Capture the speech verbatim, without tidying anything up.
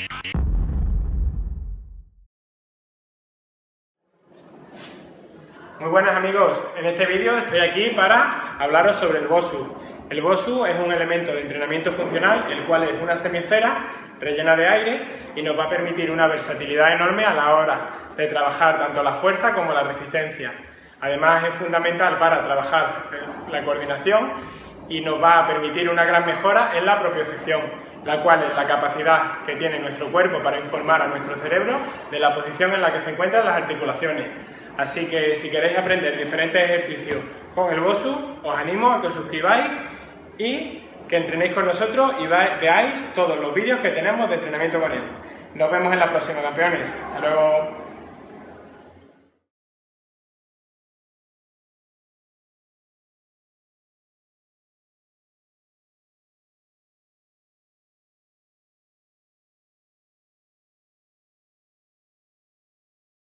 Muy buenas amigos, en este vídeo estoy aquí para hablaros sobre el BOSU. El BOSU es un elemento de entrenamiento funcional, el cual es una semisfera rellena de aire y nos va a permitir una versatilidad enorme a la hora de trabajar tanto la fuerza como la resistencia. Además es fundamental para trabajar la coordinación y nos va a permitir una gran mejora en la propiocepción, la cual es la capacidad que tiene nuestro cuerpo para informar a nuestro cerebro de la posición en la que se encuentran las articulaciones. Así que si queréis aprender diferentes ejercicios con el BOSU, os animo a que os suscribáis y que entrenéis con nosotros y veáis todos los vídeos que tenemos de entrenamiento con él. Nos vemos en la próxima, campeones. Hasta luego.